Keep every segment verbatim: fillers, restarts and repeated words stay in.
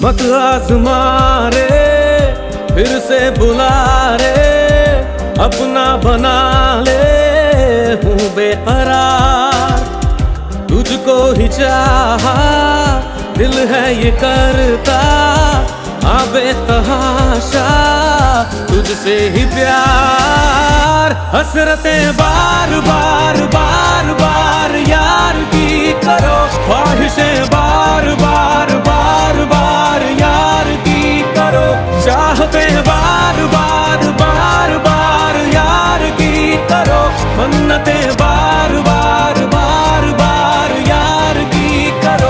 मत आज़मा रे, फिर से बुला रे, अपना बना ले, हूँ बेकरार, तुझको ही चाहा, दिल है ये करता, आबे तहाशा, तुझसे ही प्यार, हसरतें बार बार बार बार यार की करो, ख्वाहिशें बार बार बार बार यार की करो, चाहतें बार बार बार बार यार की करो, मन्नतें बार बार बार बार यार की करो।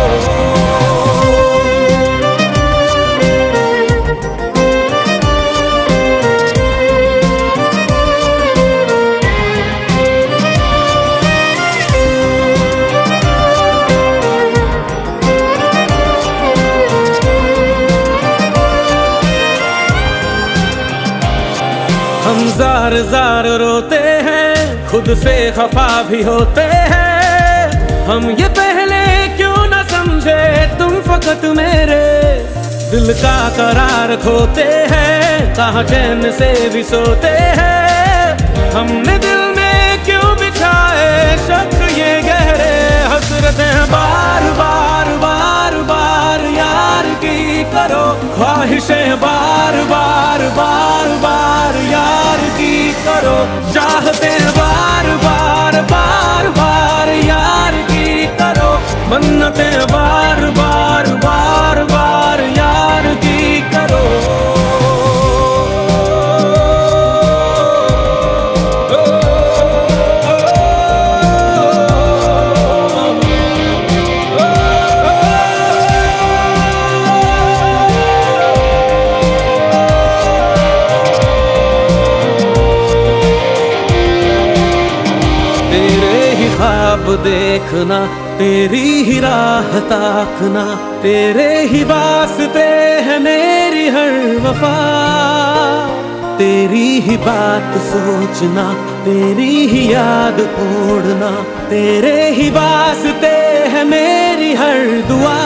हम जार जार रोते हैं, खुद से खफा भी होते हैं, हम ये पहले क्यों न समझे तुम फकत मेरे दिल का करार खोते हैं, कहाँ चैन से भी सोते हैं, हमने दिल में क्यों बिछाए शक ये गहरे, हसरतें बार बार बार बार यार की करो, ख्वाहिशें बार बार बार बार यार की करो, चाहतें बार बार बार बार यार की करो, मन्नतें बार बार बार बार यार की करो। देखना, तेरी ही राह ताकना, तेरे ही वास्ते है मेरी हर वफा, तेरी ही बात सोचना, तेरी ही याद ओढ़ना, तेरे ही वास्ते है मेरी हर दुआ,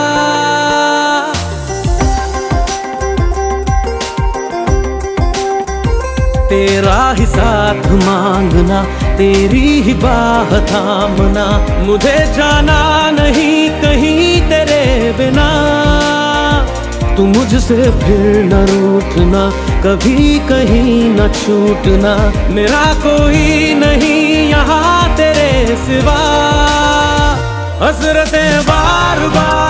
तेरा ही साथ मांगना, तेरी ही बाह थामना, मुझे जाना नहीं कहीं तेरे बिना, तू मुझसे फिर न रूठना, कभी कहीं न छूटना, मेरा कोई नहीं यहाँ तेरे सिवा, हसरतें बार बार